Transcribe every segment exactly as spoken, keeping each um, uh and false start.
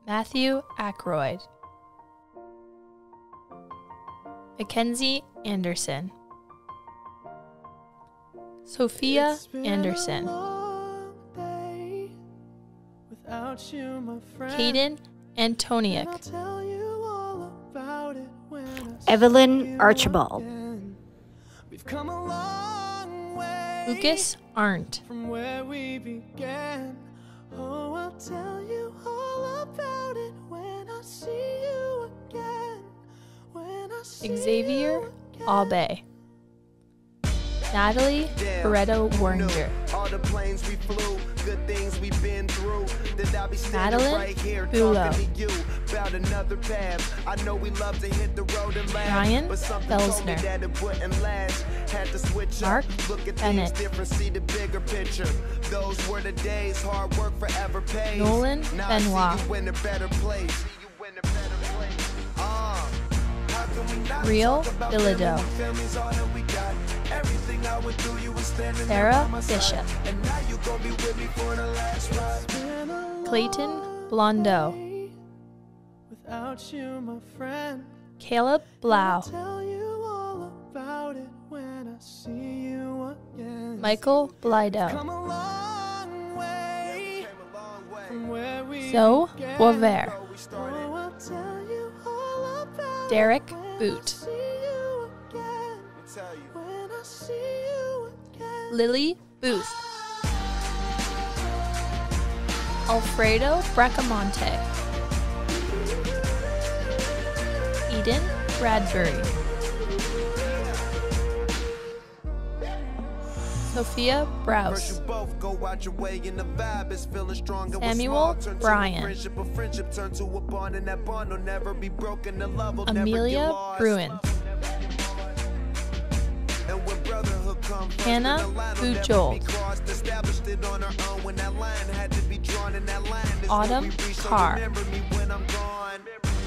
Matthew Ackroyd, Mackenzie Anderson, Sophia Anderson, Caden Antoniuk, Evelyn Archibald, Lucas Arndt, From where we began, oh, I'll tell you all about it when I see you again. When I see Xavier you again. Aube, Natalie Pareto Werninger, All the planes we flew, good things we've been through. That I'll be standing Madeline right here Bulow, talking to you about another path. I know we love to hit the road and laugh, Ryan but something told me Felsner, that it wouldn't last. Had to switch Mark up, look at Bennett, things different, see the bigger picture. Those were the days, hard work forever pays. Nolan now I Benoit, see you in a better place. See you in a better place. Uh, how can we not Real talk about Bilodeau, family when family's all that we got? Everything I went through, you were standing there Sarah by my side. Bishop, And now you gon' be with me for the last ride. Clayton Blondeau, Without you, my friend. Caleb Blau, Tell you all about it when I see you again. Michael Blido, Come a long way from where we Zoe began. Boisvert, Oh, I'll tell you all about Derek it Boot, see you again. When I see you again. Lily Booth, Alfredo Bracamonte, Eden Bradbury, Sophia First Browse, you both go out your way and the vibe is feeling stronger. What's Samuel small turn to a Bryan, friendship, a friendship turn to a bond, and that bond will never be broken. The love will never get Amelia lost. Bruin, And when brotherhood comes first, Hannah then the line will never Bujold, be crossed. Established it on our own when that line had to be drawn, and that line is Autumn where we reach. So Carr, remember me when I'm gone.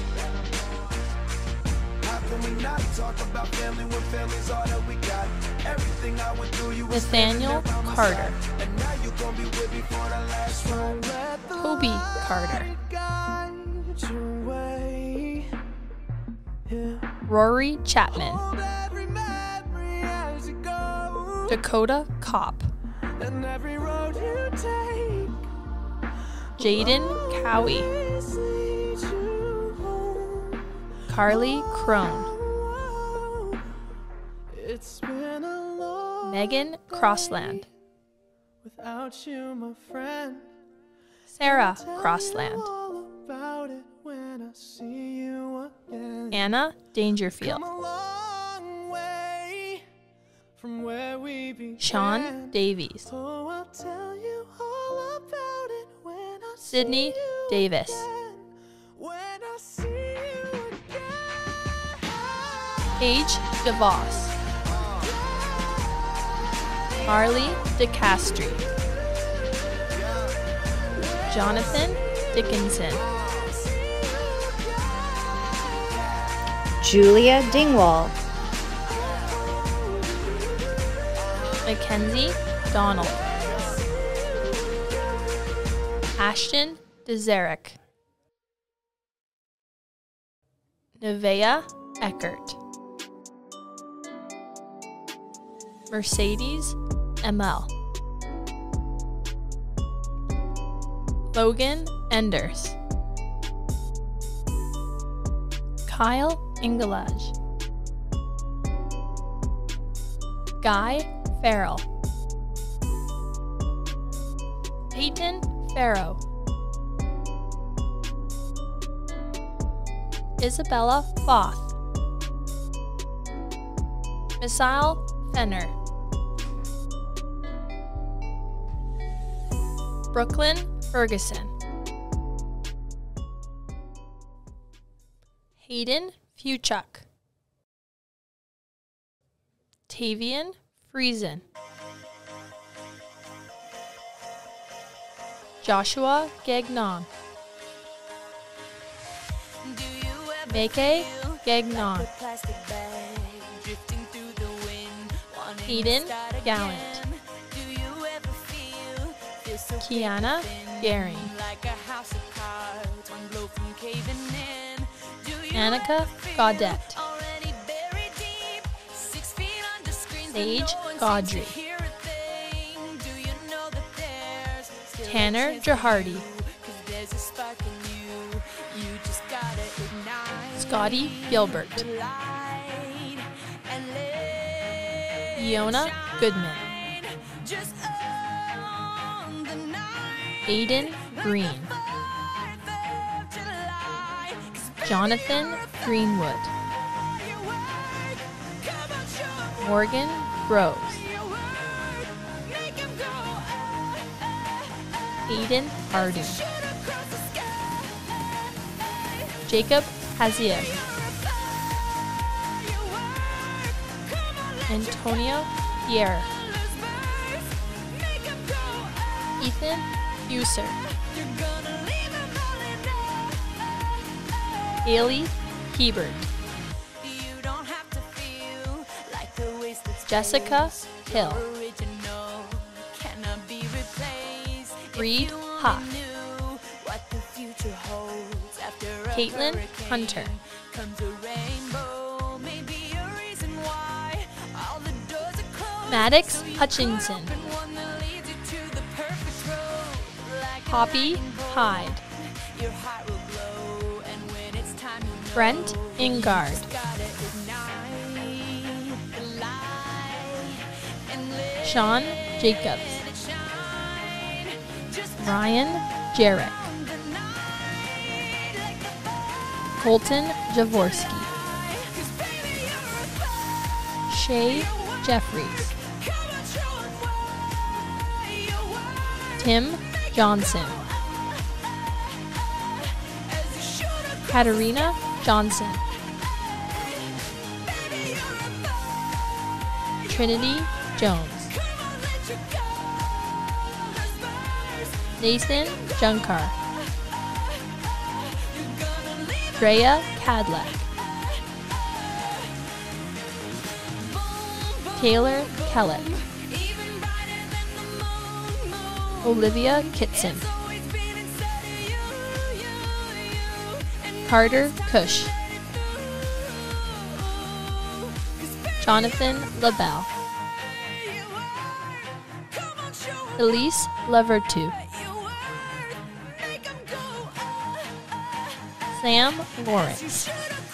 How can we not talk about family when family's all that we got? Everything I went through, you were standing Nathaniel there by my Carter, side. And now you gon' be with me for the last ride. Toby Carter, Guide your way. Yeah. Rory Chapman, Hold every memory as you go. Dakota Kopp, And every road you take. Jaden Cowie, always leads you home. Carly Crone, Oh, it's been a long Megan Crossland, without you, my friend. Sarah Crossland, All about it when I see you again. Anna Dangerfield, Come a long way from where we began. Sean Davies, Oh, I'll tell you all about it when I Sydney see you Davis, again. When I see you again. Paige DeVos, Marley DeCastri, Jonathan Dickinson, Julia Dingwall, Mackenzie Donald, Ashton Dezerick, Nevaeh Eckert, Mercedes M L, Logan Enders, Kyle Ingelage, Guy Farrell, Peyton Farrow, Isabella Foth, Missile Fenner, Brooklyn Ferguson, Hayden Fuchuk, Tavian Friesen, Joshua Gagnon, Meke Gagnon, Eden Gallant, Kiana Garing, Annika Gaudette, Sage Gaudry, Tanner Gerhardy, Scotty Gilbert, Iona Goodman, Aiden Green, Jonathan Greenwood, Morgan Rose, Aiden Harding, Jacob Haziev, Antonio Pierre, Ethan User, Haley Hebert, Jessica Hill, Reed Huff, Caitlin Hunter, Maddox Hutchinson, Poppy Hyde, Brent Ingard, Sean Jacobs, Ryan Jarek, Colton Jaworski, Shay Jeffries, Tim Johnson, Katarina Johnson, Trinity Jones, Nathan Junkar, Drea Cadleck, Taylor Kellett, Olivia Kitson, Carter Cush, Jonathan LaBelle, Elise Levertu, Sam Lawrence,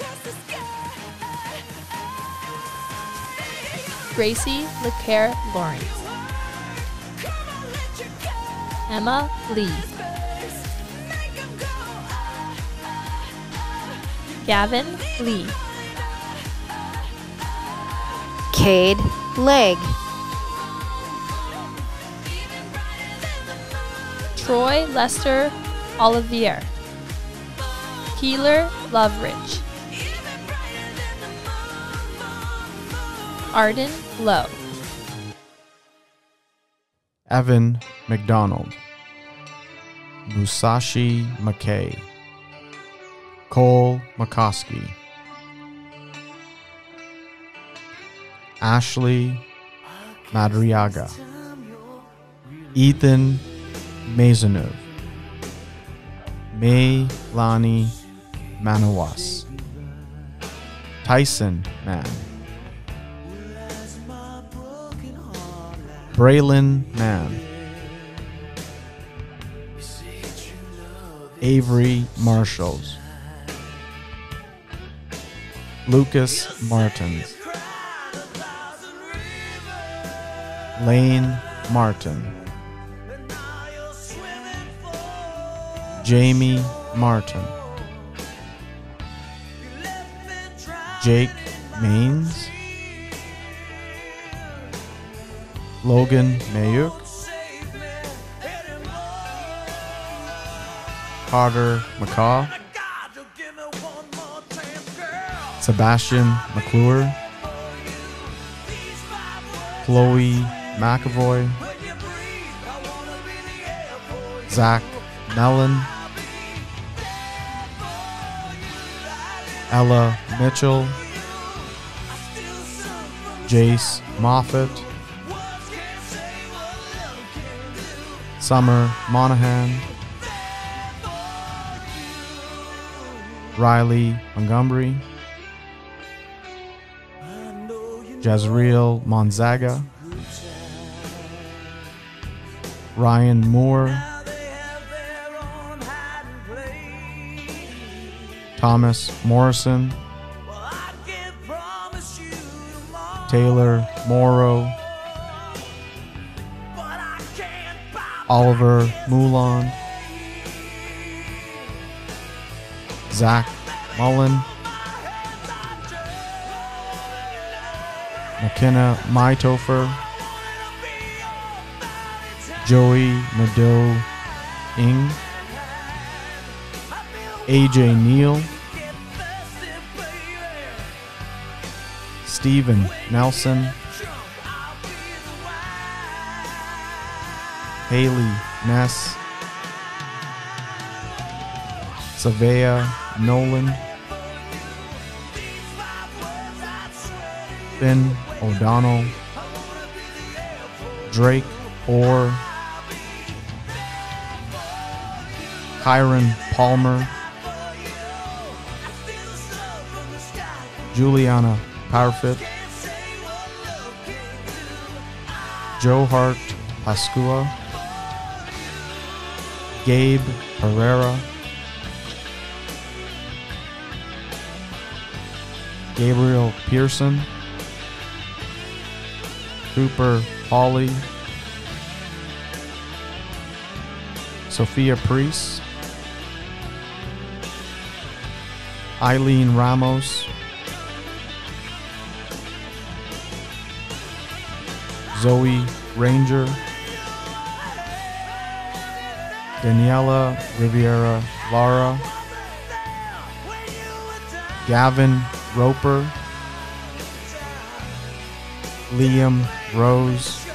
Gracie LeCaire Lawrence, Emma Lee, Gavin Lee, Cade Legg, Troy Lester Olivier, Keeler Loveridge, Arden Lowe, Evan McDonald, Musashi McKay, Cole McCoskey, Ashley Madriaga, Ethan Maisonneuve, May Lani Manawas, Tyson Mann, Braylon Mann, Avery Marshalls, Lucas Martins, Lane Martin, Jamie Martin, Jake Maines, Logan Mayuk, Carter McCaw, Sebastian McClure, Chloe McAvoy, Zach Mellon, Ella Mitchell, Jace Moffat, Summer Monahan, Riley Montgomery, Jezreel Monzaga, Ryan Moore, Thomas Morrison, Taylor Morrow, Oliver Moulon, Zach Mullen, McKenna Mytopher, Joey Nadeau Ing, A J Neal, Stephen Nelson, Haley Ness, Savea Nolan, Finn O'Donnell, Drake Orr, Kyron Palmer, Juliana Parfit, Joe Hart Pascua, Gabe Herrera, Gabriel Pearson, Cooper Hawley, Sophia Priest, Eileen Ramos, Zoe Ranger, Daniela Riviera Lara, Gavin Roper, Liam Rose,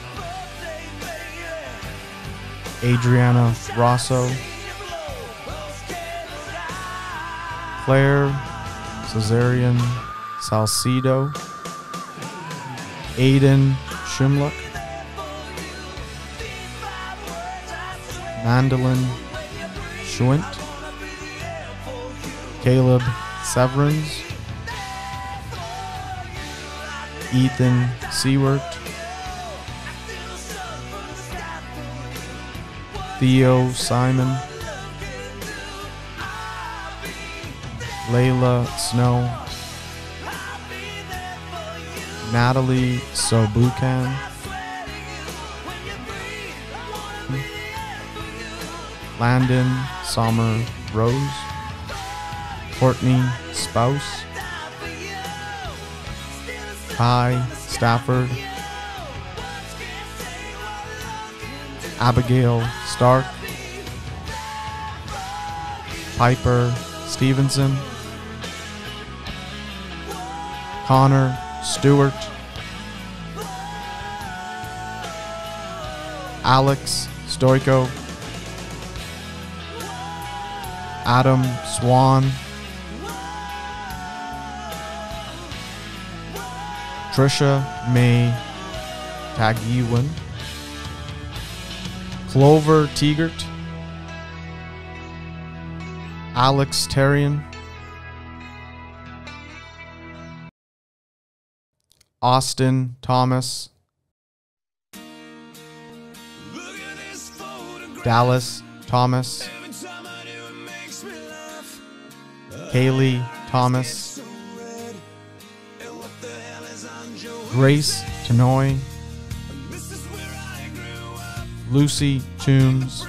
Adriana Rosso, Claire Cesarian Salcido, Aiden Shimlock, Mandolin Schwint, Caleb Severins, Ethan Seward, Theo Simon, Layla Snow, Natalie Sobukan, Landon Sommer Rose, Courtney Spouse, Ty Stafford, Abigail Stark, Piper Stevenson, Connor Stewart, Alex Stoico, Adam Swan, Trisha May Tagiwan, Clover Tegert, Alex Terrian, Austin Thomas, Dallas Thomas, Kaylee Thomas, Grace Tenoy, Lucy Toombs,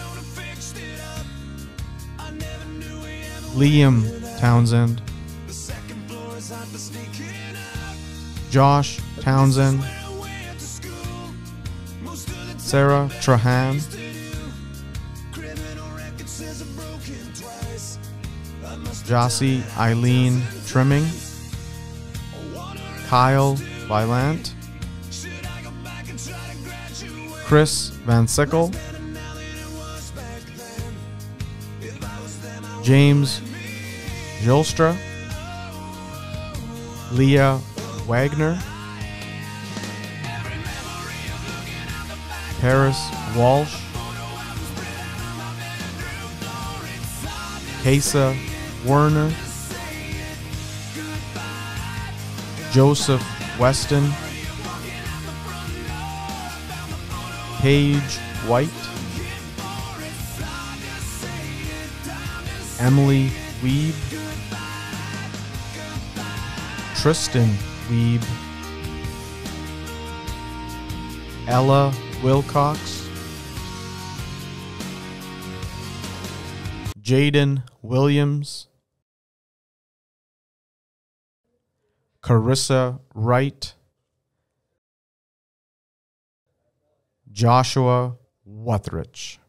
Liam Townsend, Josh Townsend, Sarah Trahan, Jossie Eileen Trimming, Kyle Vylant, Chris Van Sickle, James Gilstra, Leah Wagner, Paris Walsh, Kesa Werner, Joseph Weston, Paige White, Emily Weeb, Tristan Weeb, Ella Wilcox, Jaden Williams, Carissa Wright, Joshua Wuthrich.